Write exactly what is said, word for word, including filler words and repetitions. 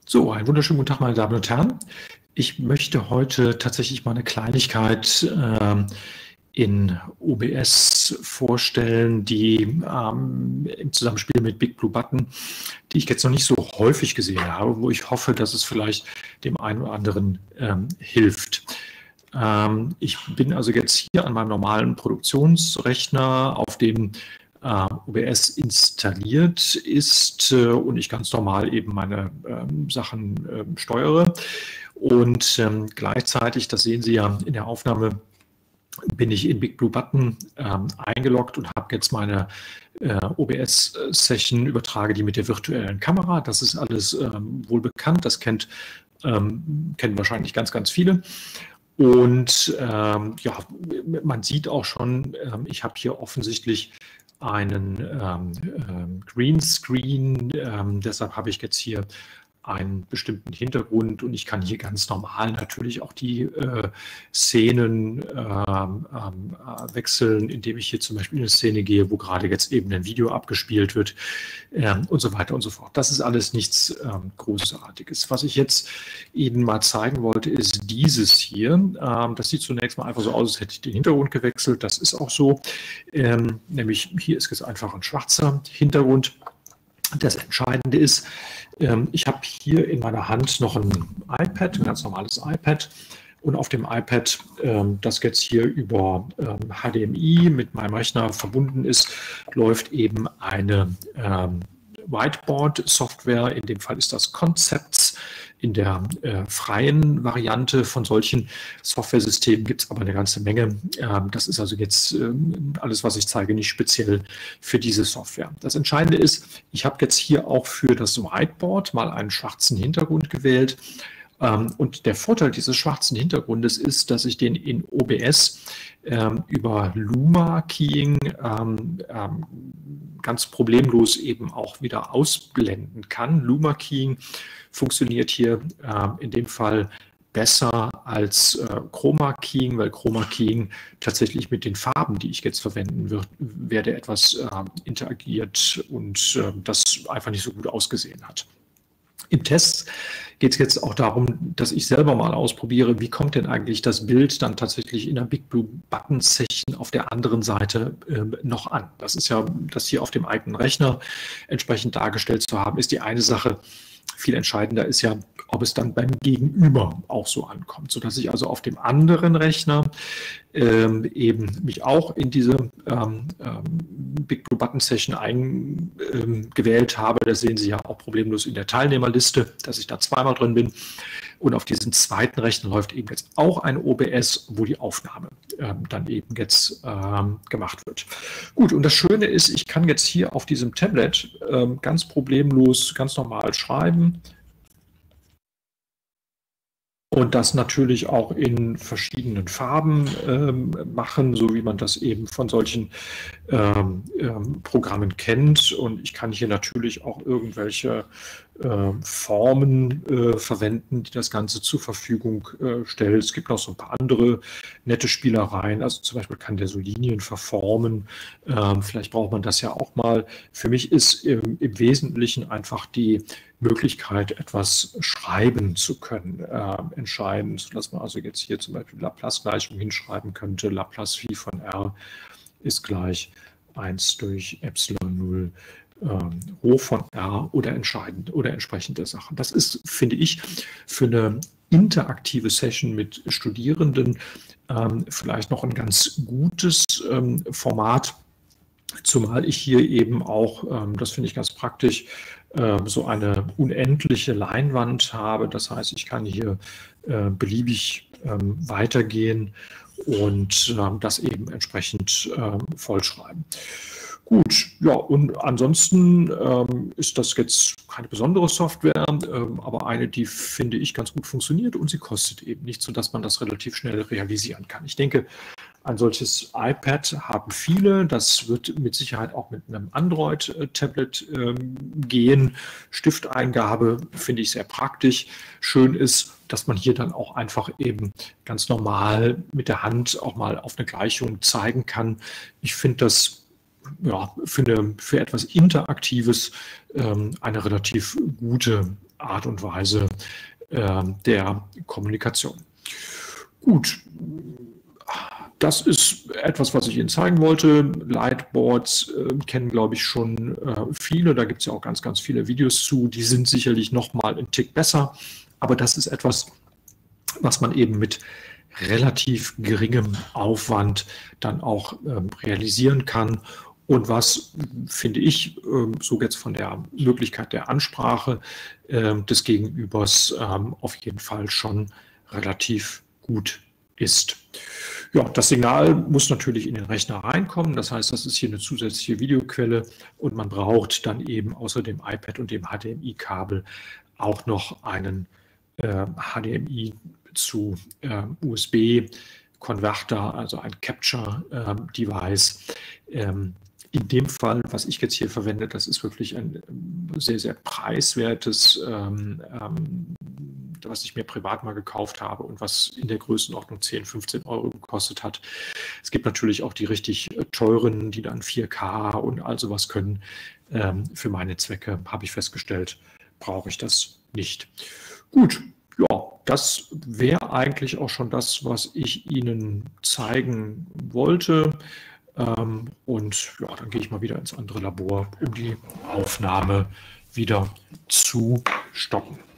So, einen wunderschönen guten Tag, meine Damen und Herren. Ich möchte heute tatsächlich mal eine Kleinigkeit ähm, in O B S vorstellen, die ähm, im Zusammenspiel mit BigBlueButton, die ich jetzt noch nicht so häufig gesehen habe, wo ich hoffe, dass es vielleicht dem einen oder anderen ähm, hilft. Ähm, ich bin also jetzt hier an meinem normalen Produktionsrechner, auf dem Uh, O B S installiert ist uh, und ich ganz normal eben meine ähm, Sachen ähm, steuere. Und ähm, gleichzeitig, das sehen Sie ja in der Aufnahme, bin ich in BigBlueButton ähm, eingeloggt und habe jetzt meine äh, O B S-Session, übertrage die mit der virtuellen Kamera. Das ist alles ähm, wohl bekannt, das kennt, ähm, kennen wahrscheinlich ganz, ganz viele. Und ähm, ja, man sieht auch schon, ähm, ich habe hier offensichtlich einen ähm, ähm, Greenscreen, ähm, deshalb habe ich jetzt hier einen bestimmten Hintergrund und ich kann hier ganz normal natürlich auch die äh, Szenen ähm, ähm, wechseln, indem ich hier zum Beispiel in eine Szene gehe, wo gerade jetzt eben ein Video abgespielt wird ähm, und so weiter und so fort. Das ist alles nichts ähm, Großartiges. Was ich jetzt Ihnen mal zeigen wollte, ist dieses hier. Ähm, das sieht zunächst mal einfach so aus, als hätte ich den Hintergrund gewechselt. Das ist auch so. Ähm, nämlich hier ist jetzt einfach ein schwarzer Hintergrund. Das Entscheidende ist, ich habe hier in meiner Hand noch ein iPad, ein ganz normales iPad. Und auf dem iPad, das jetzt hier über H D M I mit meinem Rechner verbunden ist, läuft eben eine Whiteboard-Software. In dem Fall ist das Concepts. In der äh, freien Variante von solchen Softwaresystemen gibt es aber eine ganze Menge. Ähm, das ist also jetzt ähm, alles, was ich zeige, nicht speziell für diese Software. Das Entscheidende ist, ich habe jetzt hier auch für das Whiteboard mal einen schwarzen Hintergrund gewählt. Ähm, und der Vorteil dieses schwarzen Hintergrundes ist, dass ich den in O B S ähm, über Luma Keying ähm, ähm, ganz problemlos eben auch wieder ausblenden kann. Luma Keying funktioniert hier äh, in dem Fall besser als äh, Chroma Keying, weil Chroma Keying tatsächlich mit den Farben, die ich jetzt verwenden wird, werde, etwas äh, interagiert und äh, das einfach nicht so gut ausgesehen hat. Im Test geht es jetzt auch darum, dass ich selber mal ausprobiere, wie kommt denn eigentlich das Bild dann tatsächlich in der BigBlueButton-Session auf der anderen Seite äh, noch an. Das ist ja, das hier auf dem eigenen Rechner entsprechend dargestellt zu haben, ist die eine Sache. Viel entscheidender ist ja, ob es dann beim Gegenüber auch so ankommt, sodass ich also auf dem anderen Rechner ähm, eben mich auch in diese ähm, ähm, BigBlueButton-Session eingewählt ähm, habe. Das sehen Sie ja auch problemlos in der Teilnehmerliste, dass ich da zweimal drin bin. Und auf diesem zweiten Rechner läuft eben jetzt auch ein O B S, wo die Aufnahme ähm, dann eben jetzt ähm, gemacht wird. Gut, und das Schöne ist, ich kann jetzt hier auf diesem Tablet ähm, ganz problemlos, ganz normal schreiben. Und das natürlich auch in verschiedenen Farben ähm, machen, so wie man das eben von solchen ähm, ähm, Programmen kennt. Und ich kann hier natürlich auch irgendwelche äh, Formen äh, verwenden, die das Ganze zur Verfügung äh, stellt. Es gibt noch so ein paar andere nette Spielereien. Also zum Beispiel kann der so Linien verformen. Ähm, vielleicht braucht man das ja auch mal. Für mich ist im, im Wesentlichen einfach die Möglichkeit, etwas schreiben zu können, äh, entscheidend, sodass man also jetzt hier zum Beispiel Laplace-Gleichung hinschreiben könnte. Laplace Phi von R ist gleich eins durch Epsilon null ähm, Rho von R oder entscheidend oder entsprechende Sachen. Das ist, finde ich, für eine interaktive Session mit Studierenden ähm, vielleicht noch ein ganz gutes ähm, Format. Zumal ich hier eben auch, ähm, das finde ich ganz praktisch, äh, so eine unendliche Leinwand habe. Das heißt, ich kann hier äh, beliebig ähm, weitergehen und ähm, das eben entsprechend ähm, vollschreiben. Gut, ja, und ansonsten ähm, ist das jetzt keine besondere Software, ähm, aber eine, die, finde ich, ganz gut funktioniert und sie kostet eben nicht, sodass man das relativ schnell realisieren kann. Ich denke, ein solches iPad haben viele. Das wird mit Sicherheit auch mit einem Android-Tablet ähm, gehen. Stifteingabe finde ich sehr praktisch. Schön ist, dass man hier dann auch einfach eben ganz normal mit der Hand auch mal auf eine Gleichung zeigen kann. Ich finde das ja, für, eine, für etwas Interaktives ähm, eine relativ gute Art und Weise äh, der Kommunikation. Gut, das ist etwas, was ich Ihnen zeigen wollte. Lightboards äh, kennen, glaube ich, schon äh, viele. Da gibt es ja auch ganz, ganz viele Videos zu. Die sind sicherlich noch mal einen Tick besser. Aber das ist etwas, was man eben mit relativ geringem Aufwand dann auch ähm, realisieren kann und was, finde ich, ähm, so jetzt von der Möglichkeit der Ansprache ähm, des Gegenübers ähm, auf jeden Fall schon relativ gut ist. Ja, das Signal muss natürlich in den Rechner reinkommen. Das heißt, das ist hier eine zusätzliche Videoquelle und man braucht dann eben außer dem iPad und dem H D M I-Kabel auch noch einen äh, H D M I zu äh, U S B-Konverter, also ein Capture-Device. Ähm, in dem Fall, was ich jetzt hier verwende, das ist wirklich ein sehr, sehr preiswertes, ähm, ähm, was ich mir privat mal gekauft habe und was in der Größenordnung zehn, fünfzehn Euro gekostet hat. Es gibt natürlich auch die richtig teuren, die dann vier K und all sowas können. Ähm, für meine Zwecke habe ich festgestellt, brauche ich das nicht. Gut, ja, das wäre eigentlich auch schon das, was ich Ihnen zeigen wollte. Ähm, und ja, dann gehe ich mal wieder ins andere Labor, um die Aufnahme wieder zu stoppen.